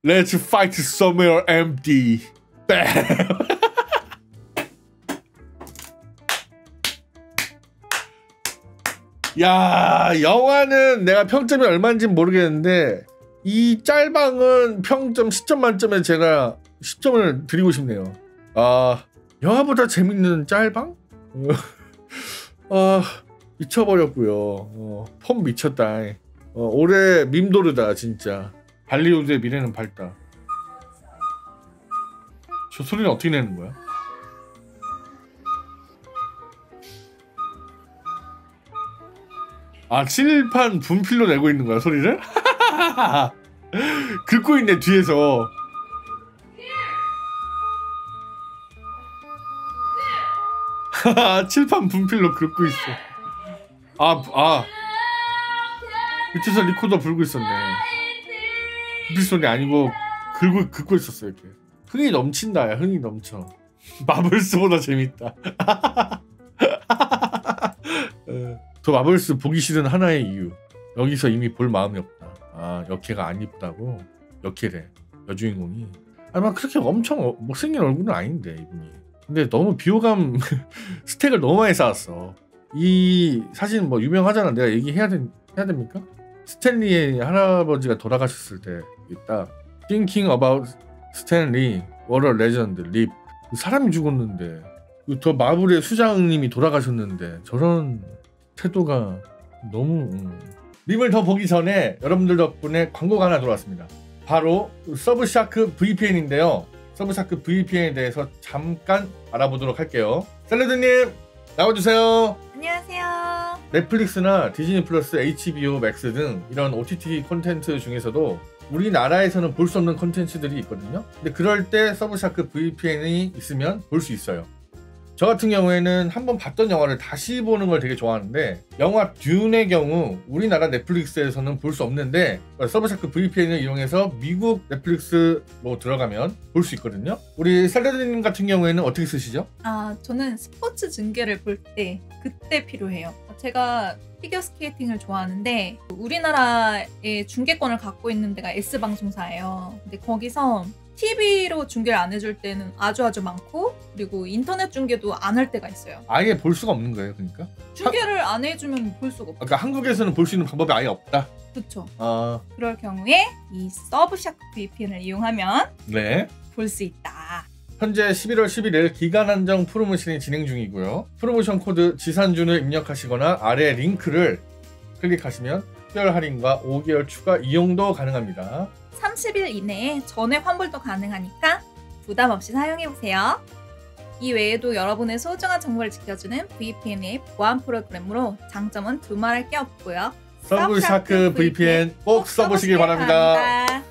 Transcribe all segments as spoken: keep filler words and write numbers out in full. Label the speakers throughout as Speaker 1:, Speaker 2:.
Speaker 1: Let's fight somewhere empty. 야, 영화는 내가 평점이 얼마인지는 모르겠는데 이 짤방은 평점 십 점 만점에 제가 십 점을 드리고 싶네요. 아, 영화보다 재밌는 짤방? 아, 미쳐버렸고요. 어, 폼 미쳤다. 어, 올해 밈도르다 진짜. 발리우드의 미래는 밝다. 저 소리는 어떻게 내는 거야? 아, 칠판 분필로 내고 있는 거야 소리를? 긁고 있네 뒤에서. 칠판 분필로 긁고 있어. 아, 아 밑에서 리코더 불고 있었네. 분필 소리 아니고 긁고, 긁고 있었어 이렇게. 흥이 넘친다. 야, 흥이 넘쳐. 마블스보다 재밌다. 저 마블스 보기 싫은 하나의 이유. 여기서 이미 볼 마음이 없다. 아, 역해가 안 이쁘다고? 역해래 여주인공이. 아니 막 그렇게 엄청 못생긴 얼굴은 아닌데 이분이. 근데 너무 비호감 스택을 너무 많이 쌓았어. 이 사진 뭐 유명하잖아. 내가 얘기해야 되, 해야 됩니까? 스탠리의 할아버지가 돌아가셨을 때 있다. Thinking about Stanley, what a legend, live. 사람이 죽었는데 저 마블의 수장님이 돌아가셨는데 저런 태도가 너무... 음. 밈을 더 보기 전에 여러분들 덕분에 광고가 하나 들어왔습니다. 바로 서브샤크 브이피엔인데요. 서브샤크 브이피엔에 대해서 잠깐 알아보도록 할게요. 샐러드님 나와주세요.
Speaker 2: 안녕하세요.
Speaker 1: 넷플릭스나 디즈니 플러스, 에이치비오 맥스 등 이런 오티티 콘텐츠 중에서도 우리나라에서는 볼 수 없는 콘텐츠들이 있거든요. 근데 그럴 때 서브샤크 브이피엔이 있으면 볼 수 있어요. 저 같은 경우에는 한번 봤던 영화를 다시 보는 걸 되게 좋아하는데, 영화 듄의 경우 우리나라 넷플릭스에서는 볼 수 없는데 서브샤크 브이피엔을 이용해서 미국 넷플릭스로 들어가면 볼 수 있거든요. 우리 샐러드님 같은 경우에는 어떻게 쓰시죠?
Speaker 2: 아, 저는 스포츠 중계를 볼 때 그때 필요해요. 제가 피겨스케이팅을 좋아하는데 우리나라의 중계권을 갖고 있는 데가 S방송사예요. 근데 거기서 티비로 중계를 안 해줄 때는 아주 아주 많고, 그리고 인터넷 중계도 안 할 때가 있어요.
Speaker 1: 아예 볼 수가 없는 거예요, 그러니까?
Speaker 2: 중계를 하... 안 해주면 볼 수가 없죠.
Speaker 1: 그러니까 한국에서는 볼 수 있는 방법이 아예 없다?
Speaker 2: 그렇죠.
Speaker 1: 아...
Speaker 2: 그럴 경우에 이 서브샤크 브이피엔을 이용하면
Speaker 1: 네,
Speaker 2: 볼 수 있다.
Speaker 1: 현재 십일월 십일일 기간 한정 프로모션이 진행 중이고요. 프로모션 코드 지산준을 입력하시거나 아래 링크를 클릭하시면 특별 할인과 오 개월 추가 이용도 가능합니다.
Speaker 2: 삼십 일 이내에 전액 환불도 가능하니까 부담 없이 사용해보세요. 이 외에도 여러분의 소중한 정보를 지켜주는 브이피엔의 보안 프로그램으로 장점은 두말할 게 없고요.
Speaker 1: 서브샤크 브이피엔 꼭 써보시길 바랍니다. 바랍니다.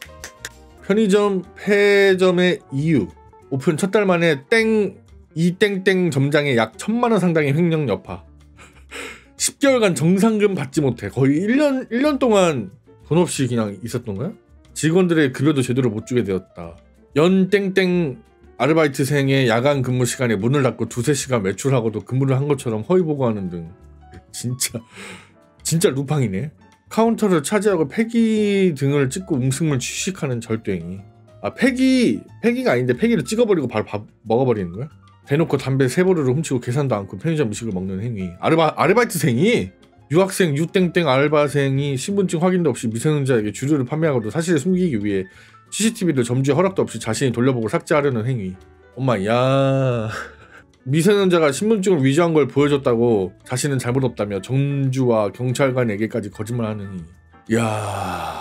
Speaker 1: 편의점 폐점의 이유. 오픈 첫 달 만에 땡 이 땡땡 점장의 약 천만 원 상당의 횡령 여파. 십 개월간 정상금 받지 못해 거의 일 년, 일 년 동안 돈 없이 그냥 있었던 거야? 직원들의 급여도 제대로 못 주게 되었다. 연 땡땡 아르바이트생의 야간 근무 시간에 문을 닫고 두세 시간 외출하고도 근무를 한 것처럼 허위 보고하는 등 진짜 진짜 루팡이네. 카운터를 차지하고 폐기 등을 찍고 음식물 취식하는 절도행위. 아, 폐기 폐기가 아닌데 폐기를 찍어버리고 바로 밥 먹어버리는 거야? 대놓고 담배 세 보루를 훔치고 계산도 않고 편의점 음식을 먹는 행위. 아르바, 아르바이트생이 유학생 유땡땡 알바생이 신분증 확인도 없이 미성년자에게 주류를 판매하고도 사실을 숨기기 위해 씨씨티비를 점주의 허락도 없이 자신이 돌려보고 삭제하려는 행위. 엄마, 야, 미성년자가 신분증을 위조한 걸 보여줬다고 자신은 잘못 없다며 점주와 경찰관에게까지 거짓말하는 행위. 야,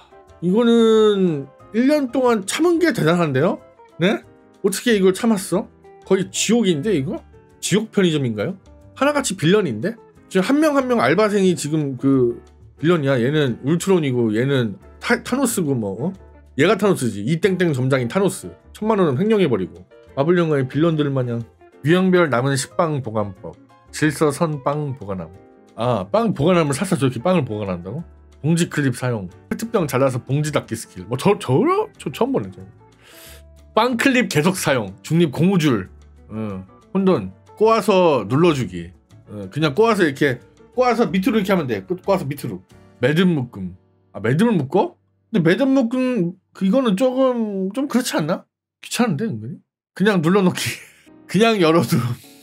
Speaker 1: 이거는 일 년 동안 참은 게 대단한데요? 네? 어떻게 이걸 참았어? 거의 지옥인데 이거? 지옥 편의점인가요? 하나같이 빌런인데? 지금 한 명 한 명 알바생이 지금 그 빌런이야. 얘는 울트론이고 얘는 타, 타노스고 뭐 어? 얘가 타노스지. 이 땡땡 점장인 타노스. 천만 원은 횡령해버리고. 마블 영화의 빌런들 마냥. 유형별 남은 식빵 보관법. 질서 선 빵 보관함. 아, 빵 보관함을 사서 저렇게 빵을 보관한다고? 봉지 클립 사용. 페트병 잘라서 봉지 닫기 스킬. 뭐 저, 저, 저 처음 보네. 저. 빵 클립 계속 사용. 중립 고무줄. 어, 혼돈. 꼬아서 눌러주기. 어, 그냥 꼬아서 이렇게 꼬아서 밑으로 이렇게 하면 돼. 꼬아서 밑으로. 매듭 묶음. 아, 매듭을 묶어? 근데 매듭 묶은 이거는 조금 좀 그렇지 않나? 귀찮은데 은근히? 그냥 눌러놓기. 그냥 열어도.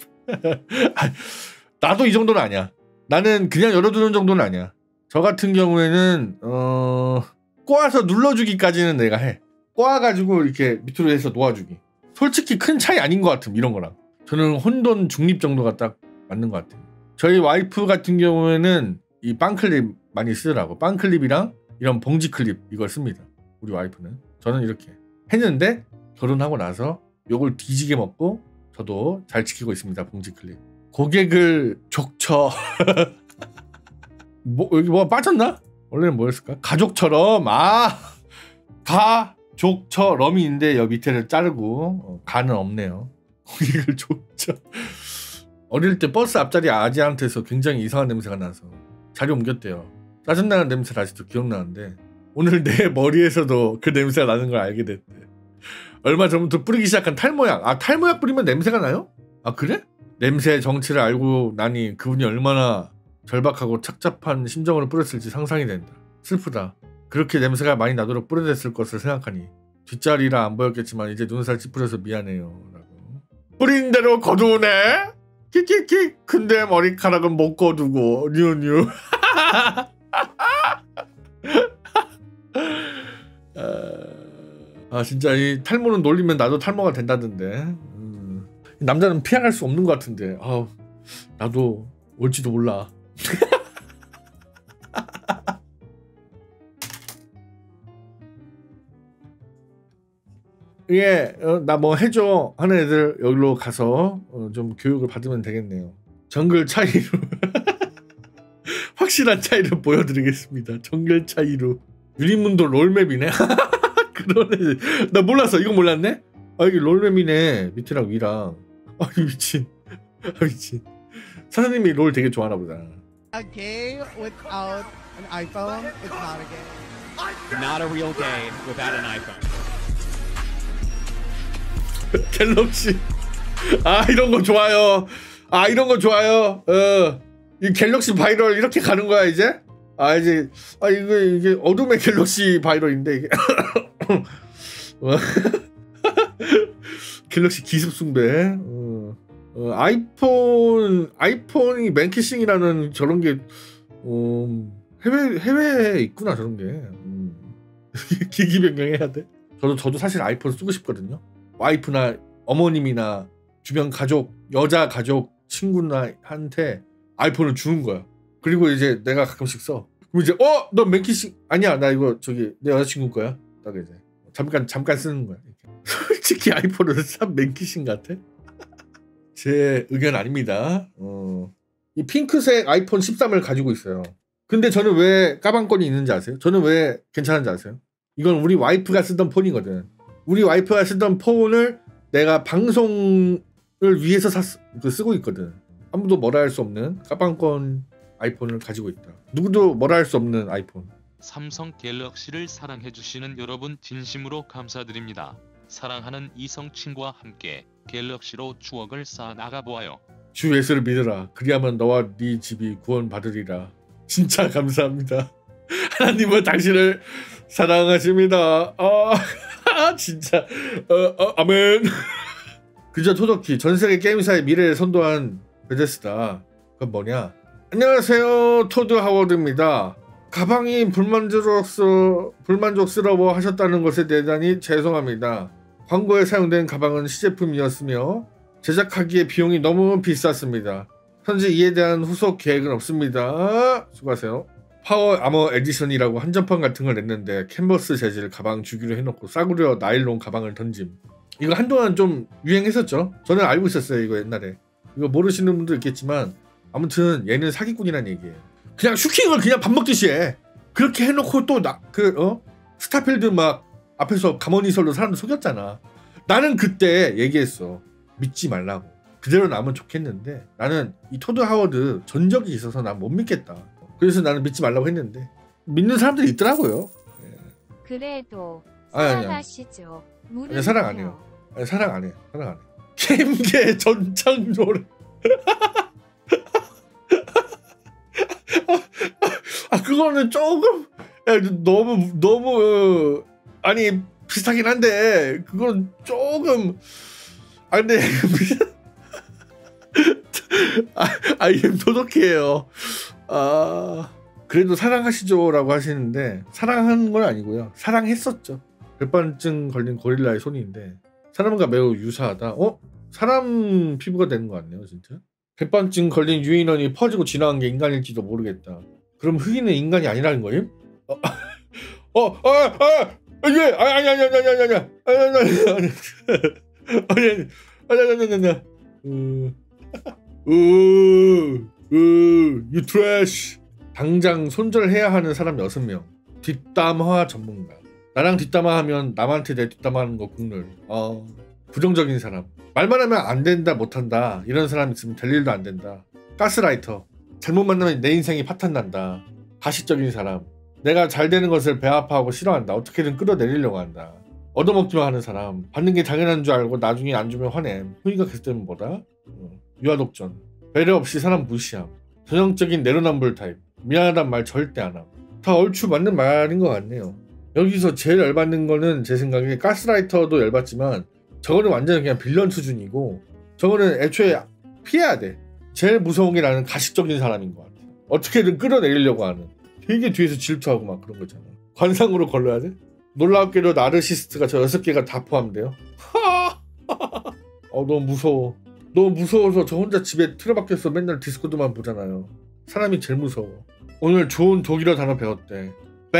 Speaker 1: 나도 이 정도는 아니야. 나는 그냥 열어두는 정도는 아니야. 저 같은 경우에는 어... 꼬아서 눌러주기까지는 내가 해. 꼬아가지고 이렇게 밑으로 해서 놓아주기. 솔직히 큰 차이 아닌 것 같음 이런 거랑. 저는 혼돈 중립 정도가 딱 맞는 것 같아요. 저희 와이프 같은 경우에는 이 빵클립 많이 쓰더라고. 빵클립이랑 이런 봉지 클립 이걸 씁니다. 우리 와이프는. 저는 이렇게 했는데 결혼하고 나서 요걸 뒤지게 먹고 저도 잘 지키고 있습니다. 봉지 클립. 고객을 족쳐. 뭐 여기 뭐가 빠졌나? 원래는 뭐였을까? 가족처럼. 아 가족처럼이 있는데 여기 밑에를 자르고 어, 가는 없네요. 고객을 족쳐. 어릴 때 버스 앞자리 아지한테서 굉장히 이상한 냄새가 나서 자리 옮겼대요. 짜증나는 냄새가 아직도 기억나는데 오늘 내 머리에서도 그 냄새가 나는 걸 알게 됐대. 얼마 전부터 뿌리기 시작한 탈모약. 아 탈모약 뿌리면 냄새가 나요? 아 그래? 냄새의 정체를 알고 나니 그분이 얼마나 절박하고 착잡한 심정으로 뿌렸을지 상상이 된다. 슬프다. 그렇게 냄새가 많이 나도록 뿌려댔을 것을 생각하니 뒷자리라 안 보였겠지만 이제 눈살 찌푸려서 미안해요 라고. 뿌린 대로 거두네? 키키키. 근데 머리카락은 못 거두고 뉴뉴. 아 진짜 이 탈모는 놀리면 나도 탈모가 된다던데. 음, 남자는 피할 수 없는 것 같은데. 아 나도 올지도 몰라. 이게 어, 나 뭐 해줘 하는 애들 여기로 가서 어, 좀 교육을 받으면 되겠네요. 정글 차이로. 확실한 차이를 보여드리겠습니다. 정글 차이로. 유리문도 롤맵이네. 그러네. 나 몰랐어. 이거 몰랐네. 아 이게 롤맵이네. 밑이랑 위랑. 아 미친. 아 미친. 사장님이 롤 되게 좋아하나 보다.
Speaker 3: A game without an iPhone is not a game.
Speaker 4: Not a real game without an iPhone.
Speaker 1: 갤럭시. 아 이런 거 좋아요. 아 이런 거 좋아요. 어, 이 갤럭시 바이럴 이렇게 가는 거야 이제? 아 이제 아 이거 이게 어둠의 갤럭시 바이럴인데 이게. 갤럭시 기습 숭배. 어, 어, 아이폰 아이폰이 맨키싱이라는 저런 게 어, 해외 해외에 있구나 저런 게. 음. 기기 변경해야 돼. 저도 저도 사실 아이폰 쓰고 싶거든요. 와이프나 어머님이나 주변 가족, 여자 가족 친구나한테 아이폰을 주는 거야. 그리고 이제 내가 가끔씩 써. 그럼 이제 어? 너 맨키싱 아니야. 나 이거 저기 내 여자친구 거야. 딱 이제 잠깐 잠깐 쓰는 거야. 솔직히 아이폰은 참 맨키싱 같아. 제 의견 아닙니다. 어. 이 핑크색 아이폰 십삼을 가지고 있어요. 근데 저는 왜 까방권이 있는지 아세요? 저는 왜 괜찮은지 아세요? 이건 우리 와이프가 쓰던 폰이거든. 우리 와이프가 쓰던 폰을 내가 방송을 위해서 샀, 그 쓰고 있거든. 아무도 뭐라 할 수 없는 까방권 아이폰을 가지고 있다. 누구도 뭐라 할 수 없는 아이폰.
Speaker 5: 삼성 갤럭시를 사랑해주시는 여러분 진심으로 감사드립니다. 사랑하는 이성 친구와 함께 갤럭시로 추억을 쌓아 나가보아요.
Speaker 1: 주 예수를 믿으라. 그리하면 너와 네 집이 구원받으리라. 진짜 감사합니다. 하나님은 당신을 사랑하십니다. 아 진짜 어, 어, 아멘. 그저 토덕히 전세계 게임사의 미래를 선도한 베데스다. 그건 뭐냐? 안녕하세요, 토드 하워드입니다. 가방이 불만족스러, 불만족스러워 하셨다는 것에 대단히 죄송합니다. 광고에 사용된 가방은 시제품이었으며 제작하기에 비용이 너무 비쌌습니다. 현재 이에 대한 후속 계획은 없습니다. 수고하세요. 파워 아머 에디션이라고 한정판 같은 걸 냈는데 캔버스 재질 가방 주기로 해놓고 싸구려 나일론 가방을 던짐. 이거 한동안 좀 유행했었죠. 저는 알고 있었어요. 이거 옛날에. 이거 모르시는 분도 있겠지만 아무튼 얘는 사기꾼이란 얘기예요. 그냥 슈킹을 그냥 밥 먹듯이 해. 그렇게 해놓고 또 나 그 어 스타필드 막 앞에서 가머니설로 사람들 속였잖아. 나는 그때 얘기했어. 믿지 말라고. 그대로 나면 좋겠는데 나는 이 토드 하워드 전적이 있어서 난 못 믿겠다. 그래서 나는 믿지 말라고 했는데 믿는 사람들이 있더라고요. 예.
Speaker 6: 그래도
Speaker 1: 아니,
Speaker 6: 사랑하시죠.
Speaker 1: 아니, 아니, 사랑 안 해요. 아니, 사랑 안 해. 사랑 안 해. 게임계 전창 노래. 아 그거는 조금 야, 너무 너무 아니 비슷하긴 한데 그건 조금 아 근데 아, 아 이게 도덕해요. 아 그래도 사랑하시죠라고 하시는데 사랑하는 건 아니고요. 사랑했었죠. 백반증 걸린 고릴라의 손인데 사람과 매우 유사하다. 어? 사람 피부가 되는 거 같네요, 진짜. 백반증 걸린 유인원이 퍼지고 진화한 게 인간일지도 모르겠다. 그럼 흑인은 인간이 아니라는 거임? 어, 어, 어, 아, 이게 아니 아니 아니 아니 아니 아니 아니 아니 아니 아니 아니 아니 아니 음, 으, 으, you trash. 당장 손절해야 하는 사람 여섯 명. 뒷담화 전문가. 나랑 뒷담화하면 남한테 내 뒷담화하는 거 국룰. 어, 부정적인 사람. 말만 하면 안 된다 못한다 이런 사람 있으면 될 일도 안 된다. 가스라이터. 잘못 만나면 내 인생이 파탄난다. 가식적인 사람. 내가 잘 되는 것을 배아파하고 싫어한다. 어떻게든 끌어내리려고 한다. 얻어먹기만 하는 사람. 받는 게 당연한 줄 알고 나중에 안 주면 화냄. 후기가 계속되면 뭐다? 어, 유아독전. 배려 없이 사람 무시함. 전형적인 내로남불 타입. 미안하단 말 절대 안 함. 다 얼추 맞는 말인 것 같네요. 여기서 제일 열받는 거는 제 생각에 가스라이터도 열받지만 저거는 완전 그냥 빌런 수준이고 저거는 애초에 피해야 돼. 제일 무서운 게 나는 가식적인 사람인 것 같아. 어떻게든 끌어내리려고 하는. 되게 뒤에서 질투하고 막 그런 거잖아. 관상으로 걸러야 돼? 놀랍게도 나르시스트가 저 여섯 개가 다 포함돼요. 어, 너무 무서워. 너무 무서워서 저 혼자 집에 틀어박혀서 맨날 디스코드만 보잖아요. 사람이 제일 무서워. 오늘 좋은 독일어 단어 배웠대.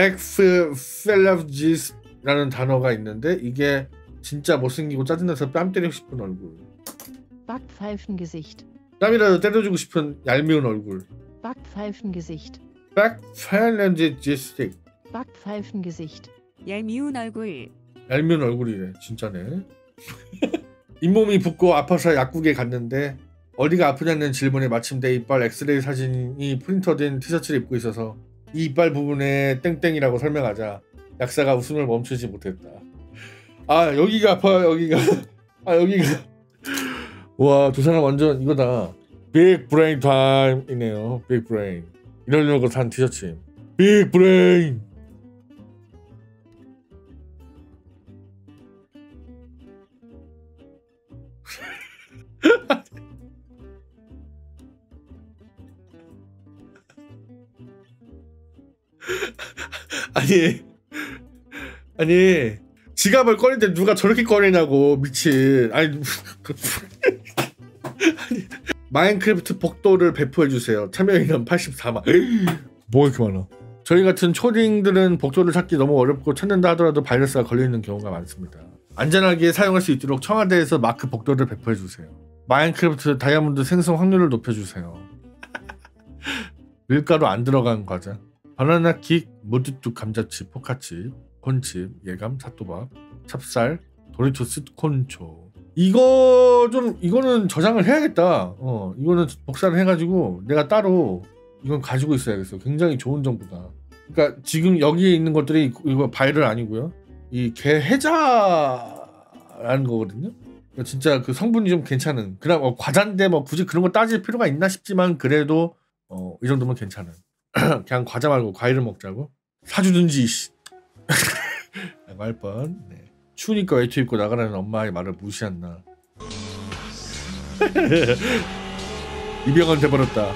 Speaker 1: 백펠라지스라는 단어가 있는데 이게 진짜 못생기고 짜증나서 뺨 때리고 싶은 얼굴.
Speaker 6: Backpfeifengesicht.
Speaker 1: 땀이라도 때려주고 싶은 얄미운 얼굴.
Speaker 6: Backpfeifengesicht.
Speaker 1: 백펠라지스틱.
Speaker 6: Backpfeifengesicht.
Speaker 7: 얄미운 얼굴.
Speaker 1: 얄미운 얼굴이래. 진짜네. 잇몸이 붓고 아파서 약국에 갔는데 어디가 아프냐는 질문에 마침 내 이빨 엑스레이 사진이 프린터된 티셔츠를 입고 있어서 이 이빨 부분에 땡땡이라고 설명하자 약사가 웃음을 멈추지 못했다. 아 여기가 아파 여기가 아 여기가 와 두 사람 완전 이거다. 빅 브레인 타임이네요. 빅 브레인 이러려고 산 티셔츠. 빅 브레인. 아니 아니 지갑을 꺼낼 때 누가 저렇게 꺼내냐고 미친. 아니, 아니 마인크래프트 복도를 배포해주세요. 참여인원 팔십사만. 뭐 이렇게 많아. 저희 같은 초딩들은 복도를 찾기 너무 어렵고 찾는다 하더라도 바이러스가 걸려있는 경우가 많습니다. 안전하게 사용할 수 있도록 청와대에서 마크 복도를 배포해주세요. 마인크래프트 다이아몬드 생성 확률을 높여주세요. 밀가루 안 들어간 과자. 바나나 킥, 모두뚝 감자칩, 포카칩, 콘칩, 예감, 사또밥, 찹쌀, 도리토스 콘초. 이거 좀 이거는 저장을 해야겠다. 어 이거는 복사를 해가지고 내가 따로 이건 가지고 있어야겠어. 굉장히 좋은 정보다. 그러니까 지금 여기에 있는 것들이 이거 바이럴 아니고요. 이 게해자라는 거거든요. 그러니까 진짜 그 성분이 좀 괜찮은. 그냥 어, 과자인데 뭐 굳이 그런 거 따질 필요가 있나 싶지만 그래도 어, 이 정도면 괜찮은. 그냥 과자 말고 과일을 먹자고 사주든지. 말 뻔. 네. 추우니까 외투 입고 나가라는 엄마의 말을 무시했나. 이병헌 돼버렸다.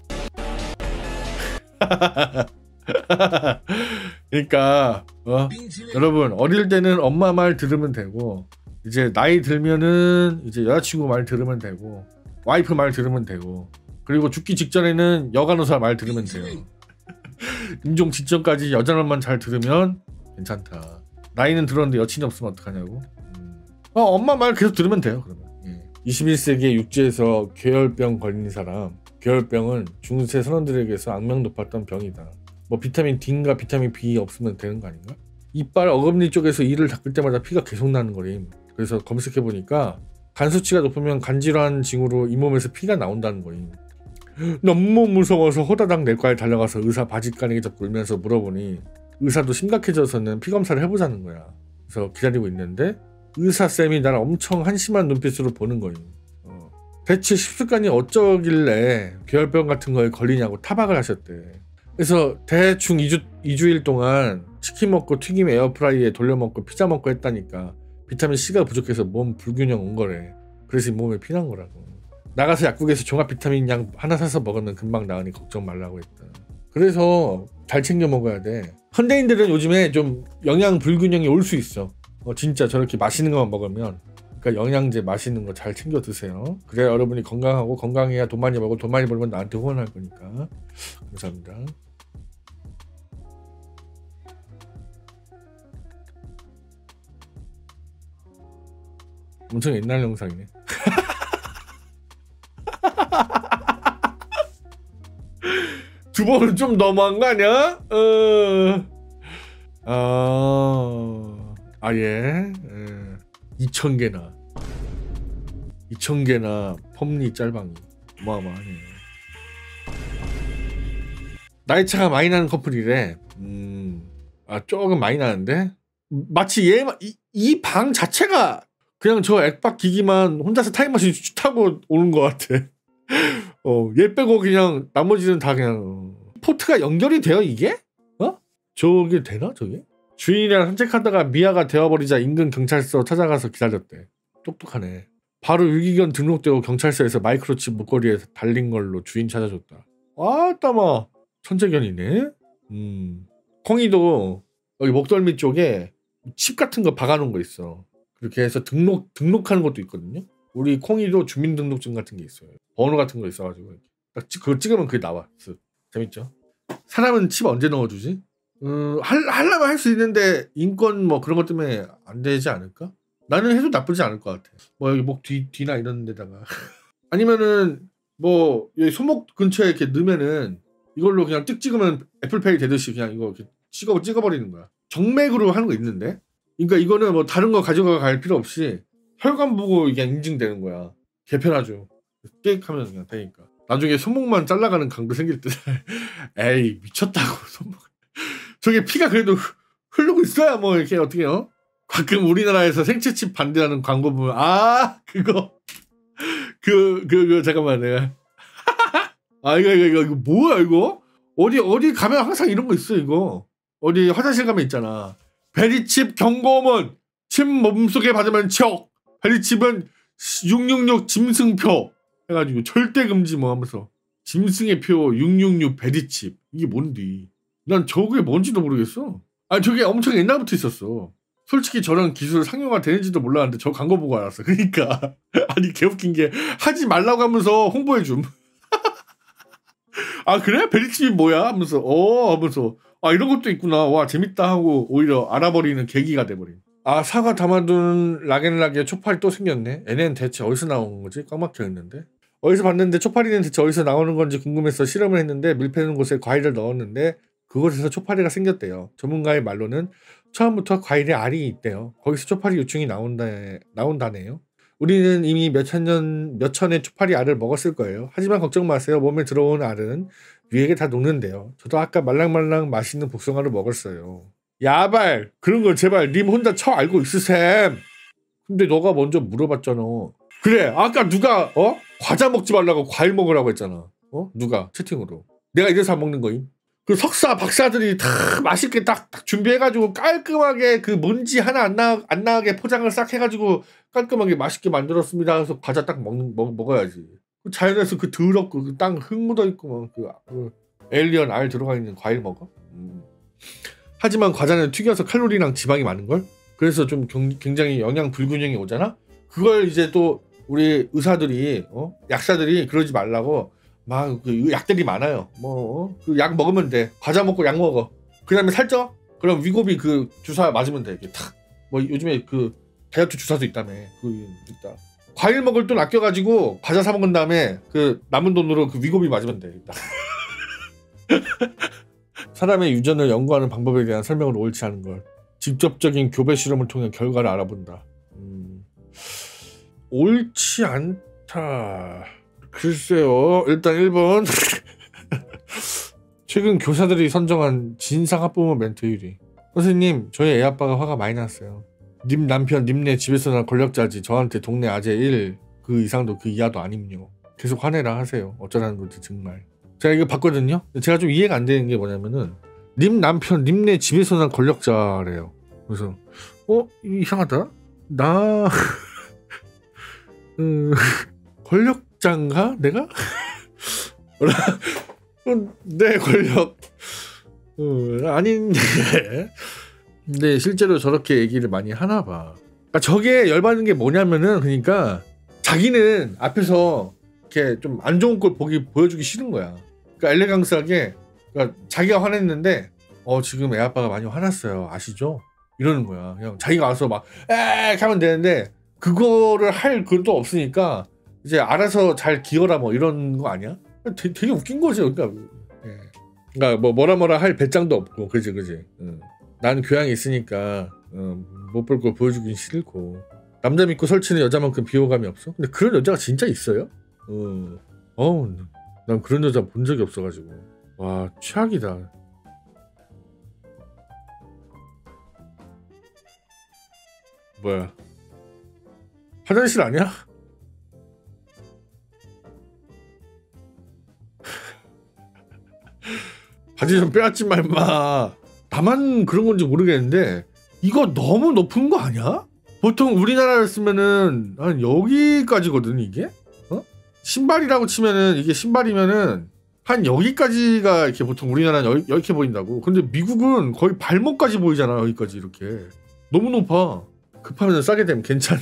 Speaker 1: 그러니까 어? 여러분 어릴 때는 엄마 말 들으면 되고 이제 나이 들면은 이제 여자친구 말 들으면 되고 와이프 말 들으면 되고 그리고 죽기 직전에는 여간호사 말 들으면 돼요. 임종 직전까지 여자말만 잘 들으면 괜찮다. 나이는 들었는데 여친이 없으면 어떡하냐고. 음. 어, 엄마 말 계속 들으면 돼요. 그러면 예. 이십일 세기의 육지에서 괴혈병 걸린 사람. 괴혈병은 중세 선원들에게서 악명 높았던 병이다. 뭐 비타민 D인가 비타민 B 없으면 되는 거 아닌가? 이빨 어금니 쪽에서 이를 닦을 때마다 피가 계속 나는 거림. 그래서 검색해보니까 간 수치가 높으면 간질환 징후로 잇몸에서 피가 나온다는 거임. 너무 무서워서 호다닥 내과에 달려가서 의사 바짓가랑이 잡고 울면서 물어보니 의사도 심각해져서는 피검사를 해보자는 거야. 그래서 기다리고 있는데 의사쌤이 나를 엄청 한심한 눈빛으로 보는 거임. 어. 대체 십수간이 어쩌길래 괴혈병 같은 거에 걸리냐고 타박을 하셨대. 그래서 대충 이 주, 이 주일 동안 치킨 먹고 튀김 에어프라이에 돌려 먹고 피자 먹고 했다니까 비타민 C가 부족해서 몸 불균형 온 거래. 그래서 몸에 피난 거라고. 나가서 약국에서 종합 비타민 양 하나 사서 먹으면 금방 나으니 걱정 말라고 했다. 그래서 잘 챙겨 먹어야 돼. 현대인들은 요즘에 좀 영양 불균형이 올 수 있어. 어, 진짜 저렇게 맛있는 것만 먹으면. 그러니까 영양제 맛있는 거 잘 챙겨 드세요. 그래야 여러분이 건강하고 건강해야 돈 많이 벌고 돈 많이 벌면 나한테 후원할 거니까. 감사합니다. 엄청 옛날 영상이네. 두 번은 좀 너무한 거 아니야? 어... 어... 아, 예. 예. 이천 개나 이천 개나 펌니 짤방이 어마어마하네. 나이 차가 많이 나는 커플이래. 음, 아 조금 많이 나는데 마치 얘 이 방 자체가 그냥 저 액박 기기만 혼자서 타임머신 타고 오는 것 같아. 어, 얘 빼고 그냥 나머지는 다 그냥 어. 포트가 연결이 돼요 이게? 어? 저게 되나 저게? 주인이랑 산책하다가 미아가 되어버리자 인근 경찰서 찾아가서 기다렸대. 똑똑하네. 바로 유기견 등록되고 경찰서에서 마이크로칩 목걸이에 달린 걸로 주인 찾아줬다. 아따마 천재견이네. 음. 콩이도 여기 목덜미 쪽에 칩 같은 거 박아놓은 거 있어. 그렇게 해서 등록 등록하는 것도 있거든요. 우리 콩이도 주민등록증 같은 게 있어요. 번호 같은 거 있어가지고 딱 그거 찍으면 그게 나와. 재밌죠? 사람은 칩 언제 넣어주지? 음, 할, 하려면 할 수 있는데 인권 뭐 그런 것 때문에 안 되지 않을까? 나는 해도 나쁘지 않을 것 같아. 뭐 여기 목 뒤, 뒤나 이런 데다가 아니면은 뭐 여기 손목 근처에 이렇게 넣으면은 이걸로 그냥 띡 찍으면 애플페이 되듯이 그냥 이거 이렇게 찍어, 찍어버리는 거야. 정맥으로 하는 거 있는데 그러니까 이거는 뭐 다른 거 가져가 갈 필요 없이 혈관 보고 이게 인증되는 거야. 개편하죠. 띡 하면 그냥 되니까. 나중에 손목만 잘라가는 강도 생길 때 에이 미쳤다고 손목 저게 피가 그래도 흐르고 있어야 뭐 이렇게 어떻게 해요? 가끔 우리나라에서 생체칩 반대하는 광고 보면 아 그거 그 그 그 잠깐만 내가 아 이거 이거 이거 이거 뭐야 이거 어디 어디 가면 항상 이런 거 있어 이거 어디 화장실 가면 있잖아 베리칩 경고문 칩 몸속에 받으면 척 베리칩은 육육육 짐승표 해가지고 절대 금지 뭐 하면서 짐승의 표 육육육 베리칩 이게 뭔데? 난 저게 뭔지도 모르겠어. 아니 저게 엄청 옛날부터 있었어. 솔직히 저런 기술 상용화 되는지도 몰랐는데 저 광고 보고 알았어. 그러니까 아니 개웃긴 게 하지 말라고 하면서 홍보해줌. 아 그래? 베리칩이 뭐야? 하면서 어 하면서 아 이런 것도 있구나. 와 재밌다 하고 오히려 알아버리는 계기가 돼버린. 아 사과 담아둔 락앤락에 초파리 또 생겼네. 얘네는 대체 어디서 나온 거지? 꽉 막혀있는데. 어디서 봤는데 초파리는 대체 어디서 나오는 건지 궁금해서 실험을 했는데 밀폐는 곳에 과일을 넣었는데 그곳에서 초파리가 생겼대요. 전문가의 말로는 처음부터 과일에 알이 있대요. 거기서 초파리 유충이 나온다, 나온다네요. 우리는 이미 몇천 년, 몇천의 초파리 알을 먹었을 거예요. 하지만 걱정 마세요. 몸에 들어온 알은 위에게 다 녹는데요. 저도 아까 말랑말랑 맛있는 복숭아를 먹었어요. 야발! 그런 걸 제발 님 혼자 처 알고 있으셈. 근데 너가 먼저 물어봤잖아. 그래 아까 누가 어? 과자 먹지 말라고 과일 먹으라고 했잖아. 어? 누가? 채팅으로. 내가 이래서 안 먹는 거임. 그 석사 박사들이 다 맛있게 딱, 딱 준비해가지고 깔끔하게 그 먼지 하나 안, 나, 안 나게 포장을 싹 해가지고 깔끔하게 맛있게 만들었습니다. 그래서 과자 딱 먹, 먹, 먹어야지. 자연에서 그 더럽고 그 땅 흙 묻어있고 그, 그 에일리언 알 들어가 있는 과일 먹어? 음. 하지만 과자는 튀겨서 칼로리랑 지방이 많은걸? 그래서 좀 경, 굉장히 영양 불균형이 오잖아? 그걸 이제 또 우리 의사들이 어? 약사들이 그러지 말라고 막 그 약들이 많아요. 뭐 그 약 먹으면 돼. 과자 먹고 약 먹어. 그 다음에 살쪄? 그럼 위고비 그 주사 맞으면 돼. 이렇게 탁. 뭐 요즘에 그 다이어트 주사도 있다며. 그 있다. 과일 먹을 돈 아껴가지고 과자 사 먹은 다음에 그 남은 돈으로 그 위고비 맞으면 돼. 사람의 유전을 연구하는 방법에 대한 설명을 옳지 않은 걸. 직접적인 교배 실험을 통해 결과를 알아본다. 음, 옳지 않다. 글쎄요. 일단 일 번 최근 교사들이 선정한 진상 학부모 멘트 일 위. 선생님 저희 애아빠가 화가 많이 났어요. 님 남편 님네 집에서 난 권력자지 저한테 동네 아재 일 그 이상도 그 이하도 아님요. 계속 화내라 하세요. 어쩌라는 건지 정말. 제가 이거 봤거든요. 제가 좀 이해가 안 되는 게 뭐냐면은 님 남편 님네 집에서 난 권력자래요. 그래서 어 이상하다. 나 음, 권력자인가 내가? 내 권력 어, 아닌데. 근데 실제로 저렇게 얘기를 많이 하나 봐. 그러니까 저게 열받는 게 뭐냐면은 그러니까 자기는 앞에서 이렇게 좀 안 좋은 걸 보기 보여주기 싫은 거야. 그러니까 엘레강스하게 그러니까 자기가 화냈는데 어 지금 애 아빠가 많이 화났어요. 아시죠? 이러는 거야. 그냥 자기가 와서 막 에 하면 되는데 그거를 할 그것도 없으니까 이제 알아서 잘 기어라 뭐 이런 거 아니야? 되게, 되게 웃긴 거죠. 그러니까, 예. 그러니까 뭐 뭐라 뭐라 할 배짱도 없고 그지 그지. 응. 나는 교양이 있으니까 어, 못 볼 걸 보여주긴 싫고 남자 믿고 설치는 여자만큼 비호감이 없어? 근데 그런 여자가 진짜 있어요? 어, 어, 난 그런 여자 본 적이 없어가지고 와 최악이다. 뭐야? 화장실 아니야? 바지 좀 빼앗지 마 임마. 나만 그런 건지 모르겠는데 이거 너무 높은 거 아니야? 보통 우리나라였으면은 한 여기까지거든 이게? 어? 신발이라고 치면은 이게 신발이면은 한 여기까지가 이렇게 보통 우리나라는 여, 이렇게 보인다고. 근데 미국은 거의 발목까지 보이잖아. 여기까지 이렇게 너무 높아. 급하면 싸게 되면 괜찮.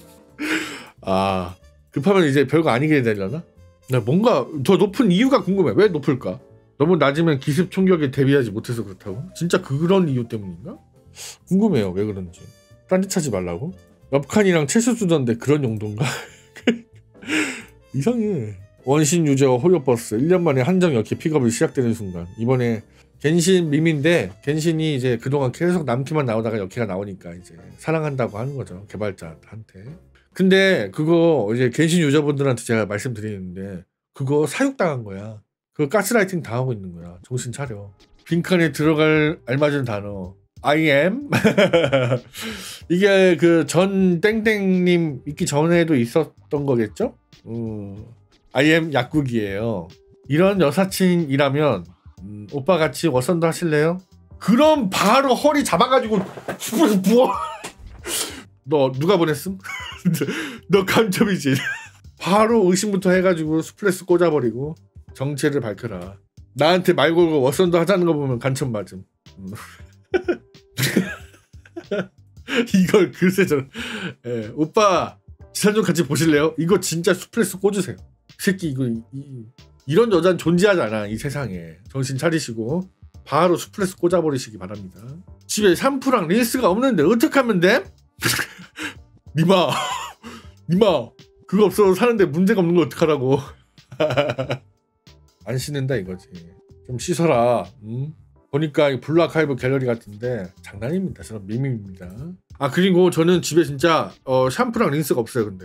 Speaker 1: 아 급하면 이제 별거 아니게 되려나? 나 뭔가 더 높은 이유가 궁금해. 왜 높을까? 너무 낮으면 기습 총격에 대비하지 못해서 그렇다고? 진짜 그런 이유 때문인가? 궁금해요. 왜 그런지. 딴짓하지 말라고? 럽칸이랑 채수 주던데 그런 용도인가? 이상해. 원신 유저 호요버스 일 년 만에 한정 역회 픽업이 시작되는 순간 이번에 겐신 밈인데 겐신이 이제 그동안 계속 남키만 나오다가 역회가 나오니까 이제 사랑한다고 하는 거죠. 개발자한테. 근데 그거 이제 겐신 유저분들한테 제가 말씀드리는데 그거 사육당한 거야. 그거 가스라이팅 당하고 있는 거야. 정신 차려. 빈칸에 들어갈 알맞은 단어 I am 이게 그 전 땡땡님 있기 전에도 있었던 거겠죠? 음, I am 약국이에요. 이런 여사친이라면 음, 오빠 같이 워선도 하실래요? 그럼 바로 허리 잡아가지고 부어. 너 누가 보냈음? 너 감점이지. 바로 의심부터 해가지고 스플래스 꽂아버리고 정체를 밝혀라. 나한테 말 걸고 워선도 하자는 거 보면 간첩 맞음. 이걸 글쎄 저 예, 오빠 지산 좀 같이 보실래요? 이거 진짜 스플래스 꽂으세요. 이 새끼 이거 이, 이, 이런 여자는 존재하지 않아 이 세상에. 정신 차리시고 바로 스플래스 꽂아버리시기 바랍니다. 집에 샴푸랑 린스가 없는데 어떻게 하면 돼? 니마 니마 그거 없어서 사는데 문제가 없는 거 어떡하라고. 안 씻는다 이거지. 좀 씻어라. 응? 보니까 이 블루아카이브 갤러리 같은데 장난입니다. 저는 밈입니다. 아 그리고 저는 집에 진짜 어, 샴푸랑 린스가 없어요. 근데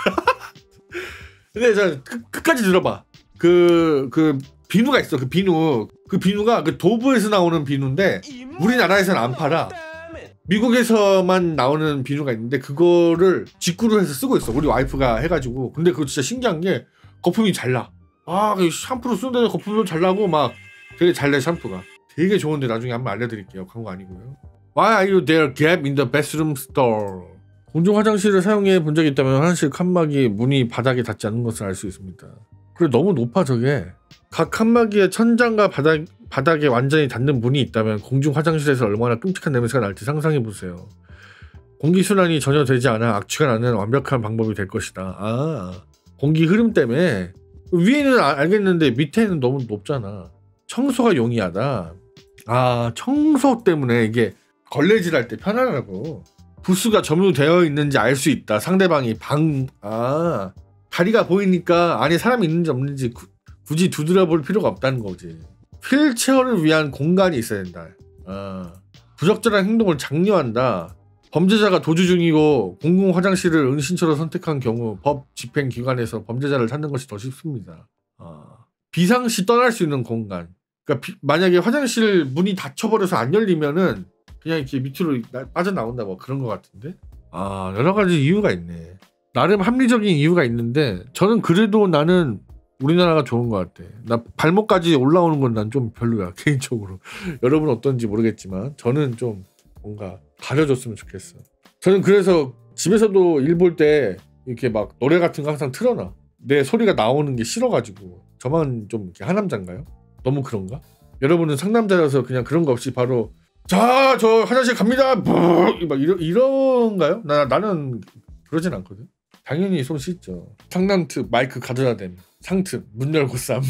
Speaker 1: 근데 저 끝, 끝까지 들어봐. 그, 그 비누가 있어. 그 비누 그 비누가 그 도브에서 나오는 비누인데 우리나라에서는 안 팔아. 미국에서만 나오는 비누가 있는데 그거를 직구를 해서 쓰고 있어. 우리 와이프가 해가지고. 근데 그거 진짜 신기한 게 거품이 잘 나. 아 샴푸로 쓰는데 거품도 잘 나고 막 되게 잘 내 샴푸가. 되게 좋은데 나중에 한번 알려드릴게요. 광고 아니고요. Why are you there gap in the bathroom store? 공중 화장실을 사용해 본 적이 있다면 화장실 칸막이 문이 바닥에 닿지 않는 것을 알 수 있습니다. 그래 너무 높아 저게. 각 칸막이의 천장과 바닥, 바닥에 완전히 닿는 문이 있다면 공중 화장실에서 얼마나 끔찍한 냄새가 날지 상상해 보세요. 공기순환이 전혀 되지 않아 악취가 나는 완벽한 방법이 될 것이다. 아 공기 흐름 때문에 위에는 아, 알겠는데 밑에는 너무 높잖아. 청소가 용이하다. 아 청소 때문에 이게 걸레질 할 때 편하라고. 부스가 점유되어 있는지 알 수 있다. 상대방이 방... 아 다리가 보이니까 안에 사람이 있는지 없는지 구, 굳이 두드려 볼 필요가 없다는 거지. 휠체어를 위한 공간이 있어야 된다. 아, 부적절한 행동을 장려한다. 범죄자가 도주 중이고 공공 화장실을 은신처로 선택한 경우 법 집행기관에서 범죄자를 찾는 것이 더 쉽습니다. 아, 비상시 떠날 수 있는 공간. 그러니까 비, 만약에 화장실 문이 닫혀버려서 안 열리면은 그냥 이렇게 밑으로 나, 빠져나온다 뭐 그런 것 같은데. 아 여러 가지 이유가 있네. 나름 합리적인 이유가 있는데 저는 그래도 나는 우리나라가 좋은 것 같아. 나 발목까지 올라오는 건 난 좀 별로야 개인적으로. 여러분 어떤지 모르겠지만 저는 좀 뭔가 가려줬으면 좋겠어. 저는 그래서 집에서도 일 볼 때 이렇게 막 노래 같은 거 항상 틀어놔. 내 소리가 나오는 게 싫어가지고. 저만 좀 이렇게 하남자인가요? 너무 그런가? 여러분은 상남자여서 그냥 그런 거 없이 바로 자, 저 화장실 갑니다. 막 이런 이런가요? 나 나는 그러진 않거든. 당연히 손 씻죠. 상남특 마이크 가져다 댐. 상특 문 열고 쌈.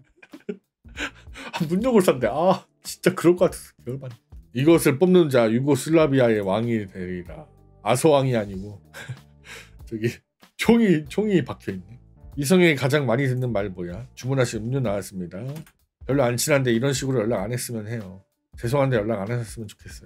Speaker 1: 아, 문 열고 쌈대. 아 진짜 그럴 것 같았어. 열받네. 이것을 뽑는 자 유고슬라비아의 왕이 되리라. 아소왕이 아니고 저기 총이 총이 박혀 있네. 이성에게 가장 많이 듣는 말 뭐야? 주문하신 음료 나왔습니다. 별로 안 친한데 이런 식으로 연락 안 했으면 해요. 죄송한데 연락 안 하셨으면 좋겠어요.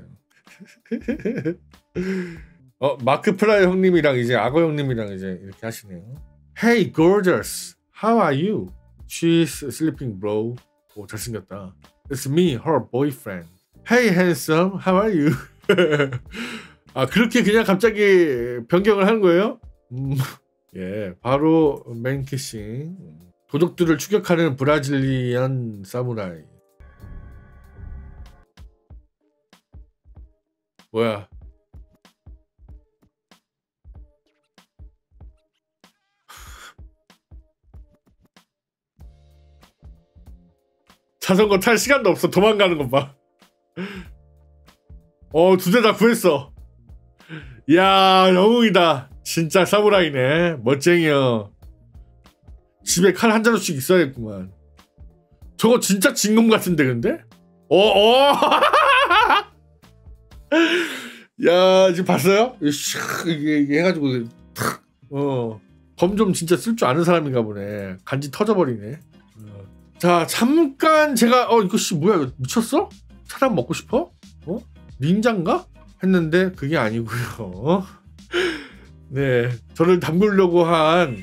Speaker 1: 어 마크 프라이 형님이랑 이제 악어 형님이랑 이제 이렇게 하시네요. Hey gorgeous, how are you? She's sleeping bro. 오 잘생겼다. It's me, her boyfriend. Hey handsome, how are you? 아 그렇게 그냥 갑자기 변경을 하는 거예요? 음, 예, 바로 맨키싱. 도둑들을 추격하는 브라질리안 사무라이. 뭐야? 자전거 탈 시간도 없어. 도망가는 것 봐. 어, 두 대 다 구했어. 이야, 영웅이다. 진짜 사무라이네. 멋쟁이여. 집에 칼 한 자루씩 있어야겠구만. 저거 진짜 진검 같은데 근데? 어, 어. 야, 지금 봤어요? 이게, 이게 해가지고 어, 검 좀 진짜 쓸 줄 아는 사람인가 보네. 간지 터져버리네. 어. 자, 잠깐 제가 어 이거 씨 뭐야 이거 미쳤어? 사람 먹고 싶어? 어? 닌자인가? 했는데 그게 아니고요. 네, 저를 담그려고 한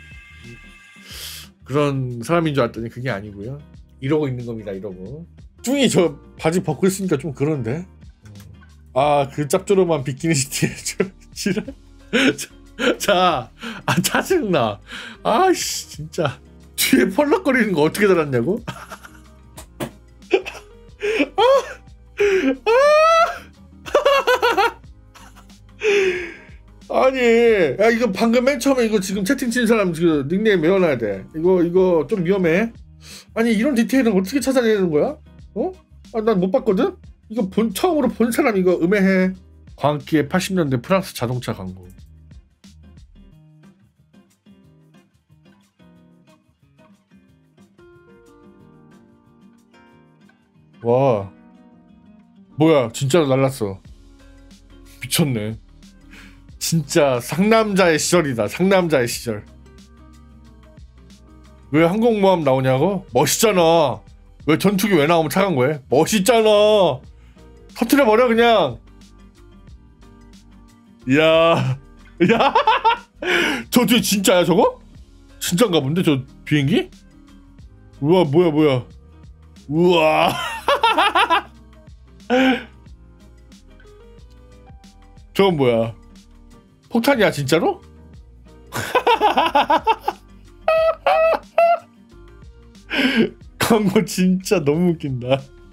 Speaker 1: 그런 사람인 줄 알았더니 그게 아니고요. 이러고 있는 겁니다. 이러고. 뚱이 저 바지 벗고 있으니까 좀 그런데. 아, 그 짭조름한 비키니 시티에 저 지랄. 자, 아 짜증나. 아씨 진짜 뒤에 펄럭거리는 거 어떻게 달았냐고? 아, 아. 아니, 야 이거 방금 맨 처음에 이거 지금 채팅 친 사람 지금 닉네임 외워놔야 돼. 이거 이거 좀 위험해. 아니 이런 디테일은 어떻게 찾아내는 거야? 어? 아, 난 못 봤거든. 이거 본 처음으로 본 사람 이거 음해해. 광기의 팔십 년대 프랑스 자동차 광고. 와, 뭐야 진짜로 날랐어. 미쳤네. 진짜 상남자의 시절이다. 상남자의 시절. 왜 항공모함 나오냐고? 멋있잖아. 왜 전투기 왜 나오면 차간 거야? 멋있잖아. 터트려버려 그냥. 이야, 야, 저 뒤에 진짜야 저거? 진짜인가 본데 저 비행기? 우와 뭐야 뭐야. 우와. 저건 뭐야? 폭탄이야 진짜로? 광고 진짜 너무 웃긴다.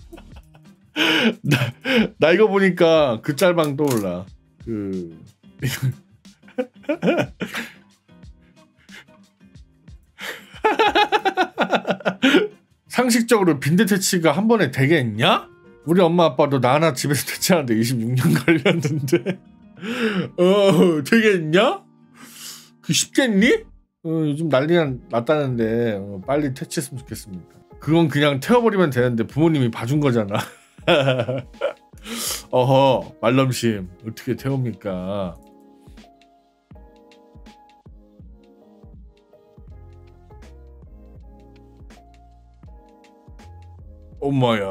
Speaker 1: 나, 나 이거 보니까 그 짤방 떠올라. 그 상식적으로 빈대 퇴치가 한 번에 되겠냐? 우리 엄마 아빠도 나 하나 집에서 퇴치하는데 이십육 년 걸렸는데 어 되겠냐? 그 쉽겠니? 어, 요즘 난리가 났다는데 어, 빨리 퇴치했으면 좋겠습니다. 그건 그냥 태워버리면 되는데 부모님이 봐준 거잖아. 어허 말넘심 어떻게 태웁니까? 엄마야.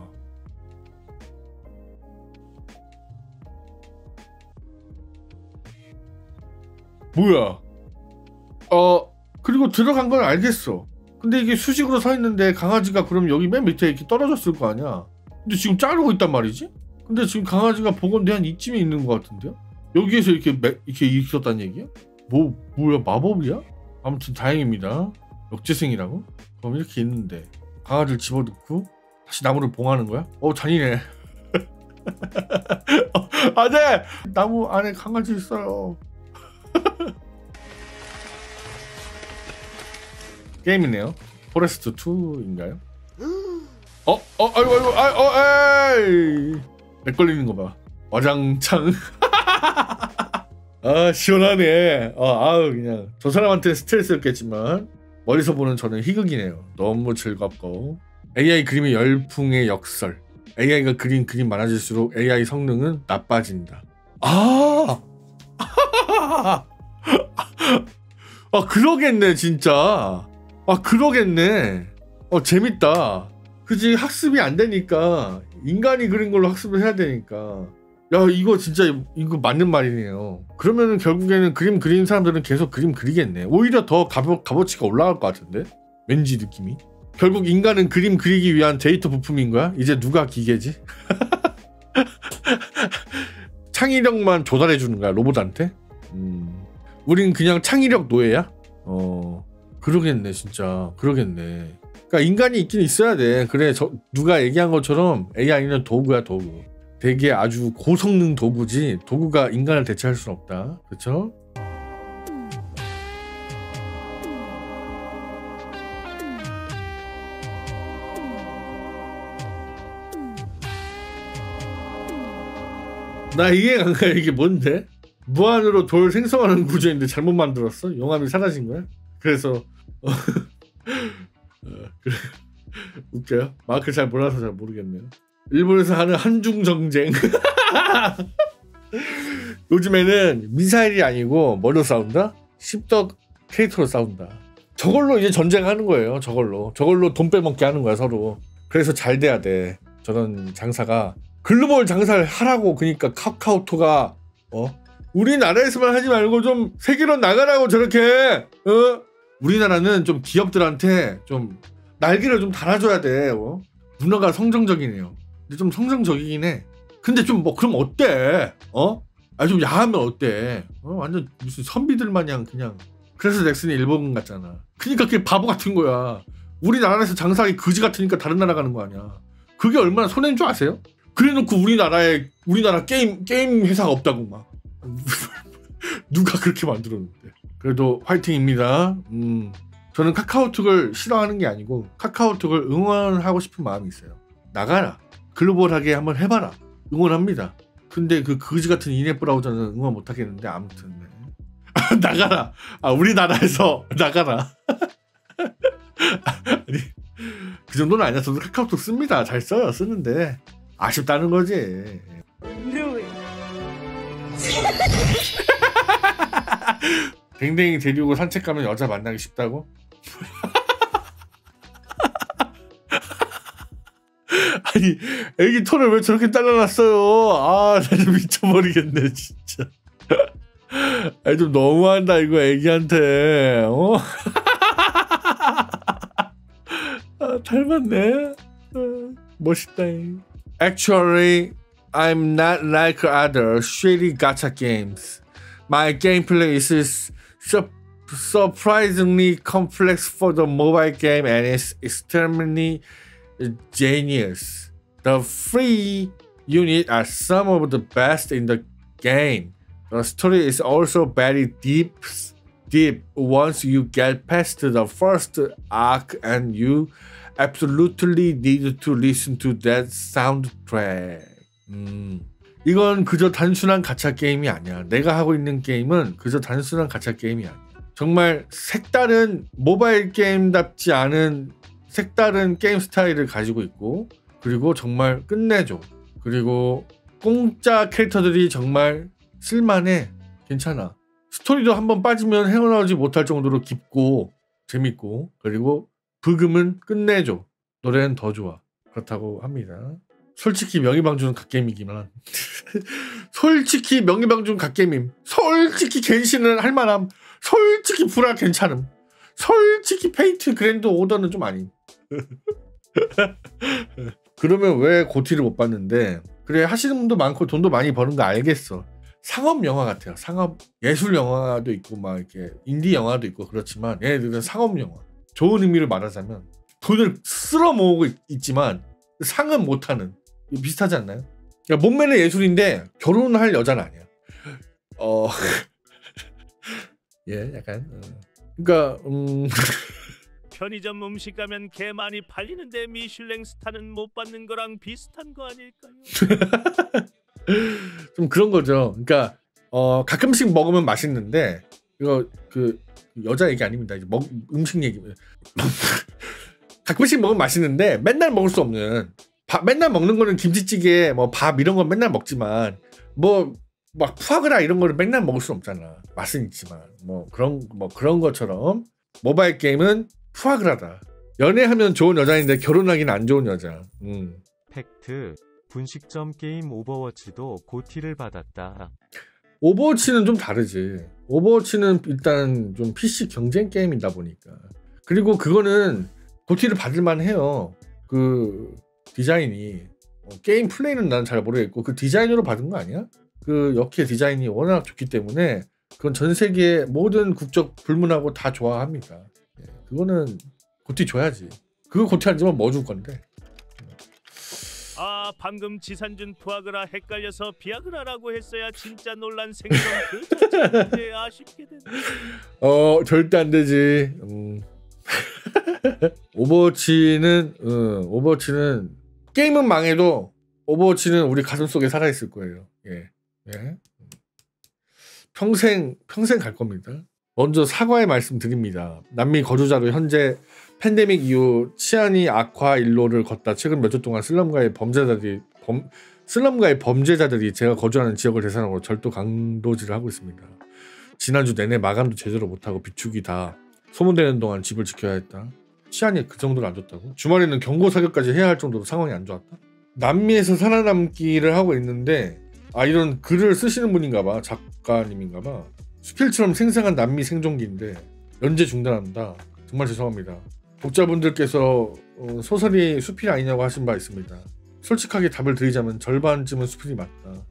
Speaker 1: 뭐야? 어 그리고 들어간 건 알겠어. 근데 이게 수직으로 서 있는데 강아지가 그럼 여기 맨 밑에 이렇게 떨어졌을 거 아니야. 근데 지금 자르고 있단 말이지? 근데 지금 강아지가 복원돼 한 이쯤에 있는 것 같은데요? 여기에서 이렇게 매, 이렇게 있었단 얘기야? 뭐 뭐야 마법이야? 아무튼 다행입니다. 역재생이라고? 그럼 이렇게 있는데 강아지를 집어넣고 다시 나무를 봉하는 거야? 어 잔인해. 어, 안돼! 나무 안에 강아지 있어요. 게임이네요. 포레스트 투인가요? 어? 어? 아이고 아이고 아이 어 에이 렉 걸리는 거 봐. 와장창. 아 시원하네. 아 아우 그냥 저 사람한테 스트레스였겠지만 멀리서 보는 저는 희극이네요. 너무 즐겁고 에이아이 그림의 열풍의 역설. 에이아이가 그린 그림 많아질수록 에이아이 성능은 나빠진다. 아, 아 그러겠네 진짜. 아 그러겠네. 어 재밌다. 그지 학습이 안 되니까 인간이 그린 걸로 학습을 해야 되니까. 야 이거 진짜 이거 맞는 말이네요. 그러면은 결국에는 그림 그리는 사람들은 계속 그림 그리겠네. 오히려 더 값어, 값어치가 올라갈 것 같은데? 왠지 느낌이. 결국 인간은 그림 그리기 위한 데이터 부품인 거야? 이제 누가 기계지? 창의력만 조달해 주는 거야 로봇한테? 음, 우린 그냥 창의력 노예야? 어 그러겠네 진짜. 그러겠네. 그러니까 인간이 있긴 있어야 돼. 그래 저 누가 얘기한 것처럼 에이아이는 도구야 도구. 되게 아주 고성능 도구지 도구가 인간을 대체할 수는 없다. 그쵸? 나 이해 안 가. 이게 뭔데? 무한으로 돌 생성하는 구조인데 잘못 만들었어? 용암이 사라진 거야? 그래서 어, 그래. 웃겨요. 마크 잘 몰라서 잘 모르겠네요. 일본에서 하는 한중 정쟁. 요즘에는 미사일이 아니고 뭐로 싸운다? 십덕 캐릭터로 싸운다. 저걸로 이제 전쟁하는 거예요. 저걸로 저걸로 돈 빼먹게 하는 거야 서로. 그래서 잘 돼야 돼. 저런 장사가 글로벌 장사를 하라고. 그러니까 카카오톡가 어 우리나라에서만 하지 말고 좀 세계로 나가라고 저렇게. 어 우리나라는 좀 기업들한테 좀 날개를 좀 달아줘야 돼. 어? 문화가 성정적이네요. 근데 좀 성정적이긴 해. 근데 좀 뭐 그럼 어때? 어? 아 좀 야하면 어때? 어? 완전 무슨 선비들 마냥 그냥. 그래서 넥슨이 일본 같잖아. 그러니까 그게 바보 같은 거야. 우리나라에서 장사하기 그지 같으니까 다른 나라 가는 거 아니야. 그게 얼마나 손해인 줄 아세요? 그래놓고 우리나라에 우리나라 게임 게임 회사가 없다고 막. 누가 그렇게 만들었는데. 그래도 화이팅입니다. 음. 저는 카카오톡을 싫어하는 게 아니고 카카오톡을 응원하고 싶은 마음이 있어요. 나가라. 글로벌하게 한번 해봐라. 응원합니다. 근데 그 거지 같은 이넷 브라우저는 응원 못 하겠는데 아무튼 네. 나가라. 아 우리나라에서 나가라. 아니 그 정도는 아니야. 저도 카카오톡 씁니다. 잘 써요. 쓰는데 아쉽다는 거지. 댕댕이 데리고 산책 가면 여자 만나기 쉽다고? 아니 애기 털을 왜 저렇게 잘라놨어요? 아 나 좀 미쳐버리겠네 진짜. 아니 좀 너무한다 이거 애기한테. 어? 아, 닮았네. 아, 멋있다. Actually, I'm not like other shitty gacha games. My gameplay is su surprisingly complex for the mobile game and is extremely genius. The free units are some of the best in the game. The story is also very deep, deep once you get past the first arc, and you absolutely need to listen to that soundtrack. 음, 이건 그저 단순한 가챠 게임이 아니야. 내가 하고 있는 게임은 그저 단순한 가챠 게임이 아니야. 정말 색다른 모바일 게임답지 않은 색다른 게임 스타일을 가지고 있고, 그리고 정말 끝내줘. 그리고 공짜 캐릭터들이 정말 쓸만해. 괜찮아. 스토리도 한번 빠지면 헤어나오지 못할 정도로 깊고 재밌고, 그리고 브금은 끝내줘. 노래는 더 좋아. 그렇다고 합니다. 솔직히 명의방주는 갓게임이기만. 솔직히 명의방주는 갓게임임. 솔직히 겐신은 할만함. 솔직히 브라 괜찮음. 솔직히 페이트 그랜드 오더는 좀 아님. 그러면 왜 고티를 못 봤는데? 그래 하시는 분도 많고 돈도 많이 버는 거 알겠어. 상업 영화 같아요. 상업 예술 영화도 있고 막 이렇게 인디 영화도 있고 그렇지만 얘네들은 상업 영화. 좋은 의미를 말하자면 돈을 쓸어 모으고 있, 있지만 상은 못하는, 비슷하지 않나요? 그러니까 몸매는 예술인데 결혼할 여자는 아니야. 어, 예, 약간. 어. 그러니까 음.
Speaker 7: 편의점 음식 가면 개 많이 팔리는데 미슐랭 스타는 못 받는 거랑 비슷한 거 아닐까요?
Speaker 1: 좀 그런 거죠. 그러니까 어, 가끔씩 먹으면 맛있는데 이거 그 여자 얘기 아닙니다. 이제 먹 음식 얘기. 가끔씩 먹으면 맛있는데 맨날 먹을 수 없는. 밥, 맨날 먹는 거는 김치찌개, 뭐 밥 이런 건 맨날 먹지만 뭐 막 푸아그라 이런 거를 맨날 먹을 수 없잖아. 맛은 있지만 뭐 그런 뭐 그런 것처럼 모바일 게임은 푸아그라다. 연애하면 좋은 여자인데 결혼하기는 안 좋은 여자. 음.
Speaker 8: 팩트. 분식점 게임 오버워치도 고티를 받았다.
Speaker 1: 오버워치는 좀 다르지. 오버워치는 일단 좀 피씨 경쟁 게임이다 보니까. 그리고 그거는 고티를 받을만 해요. 그 디자인이. 어, 게임 플레이는 난 잘 모르겠고 그 디자인으로 받은 거 아니야? 그 역의 디자인이 워낙 좋기 때문에 그건 전 세계 모든 국적 불문하고 다 좋아합니다. 예, 그거는 고티 줘야지. 그거 고티 안 주면 뭐 줄 건데.
Speaker 7: 아 방금 지산준 푸아그라 헷갈려서 비아그라라고 했어야 진짜 논란 생성 그 자체인데 아쉽게 됐네.
Speaker 1: 어 절대 안 되지. 음. 오버워치는 음, 오버워치는 게임은 망해도 오버워치는 우리 가슴 속에 살아 있을 거예요. 예, 예. 평생 평생 갈 겁니다. 먼저 사과의 말씀 드립니다. 남미 거주자로 현재 팬데믹 이후 치안이 악화 일로를 걷다 최근 몇 주 동안 슬럼가의 범죄자들이 범, 슬럼가의 범죄자들이 제가 거주하는 지역을 대상으로 절도 강도질을 하고 있습니다. 지난주 내내 마감도 제대로 못하고 비축이 다 소문되는 동안 집을 지켜야 했다. 치안이 그 정도로 안 좋다고? 주말에는 경고 사격까지 해야 할 정도로 상황이 안 좋았다? 남미에서 살아남기를 하고 있는데 아 이런 글을 쓰시는 분인가 봐. 작가님인가 봐. 수필처럼 생생한 남미 생존기인데 연재 중단합니다. 정말 죄송합니다. 독자분들께서 어, 소설이 수필이 아니냐고 하신 바 있습니다. 솔직하게 답을 드리자면 절반쯤은 수필이 맞다.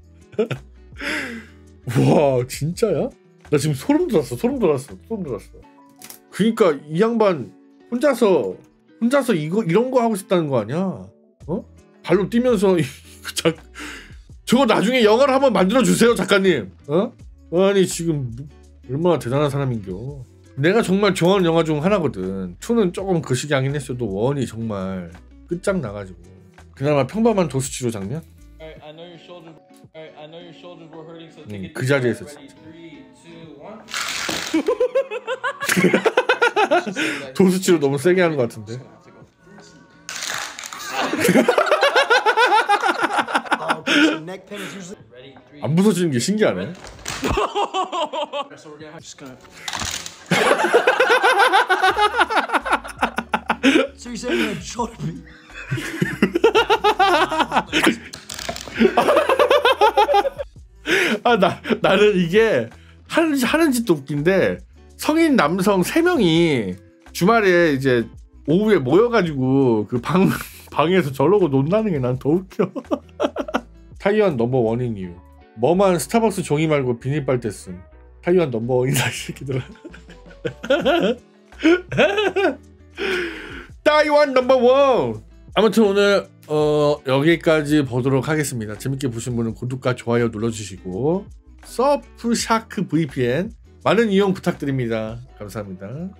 Speaker 1: 와 진짜야? 나 지금 소름 돋았어. 소름 돋았어. 소름 돋았어. 그러니까 이 양반 혼자서 혼자서 이거 이런 거 하고 싶다는 거 아니야? 어? 발로 뛰면서 자, 저거 나중에 영화를 한번 만들어 주세요 작가님. 어? 아니 지금 얼마나 대단한 사람인겨. 내가 정말 좋아하는 영화 중 하나거든. 이는 조금 거시기하긴 했어도 일이 정말 끝장나가지고 그나마 평범한 도수치료 장면? 음, 그 자리에서 진짜 도수치료 너무 세게 하는 것 같은데. 안 부서지는 게 신기하네. 아, 나, 나는 이게 하는, 하는 짓도 웃긴데 성인 남성 세 명이 주말에 이제 오후에 모여가지고 그 방, 방에서 저러고 논다는 게 난 더 웃겨. 타이완 넘버원인 이유. 뭐만 스타벅스 종이 말고 비닐 빨대 쓴. 타이완 넘버원이다 이 새끼들아. 타이완 넘버원. 아무튼 오늘 어, 여기까지 보도록 하겠습니다. 재밌게 보신 분은 구독과 좋아요 눌러주시고 서프샤크 브이피엔 많은 이용 부탁드립니다. 감사합니다.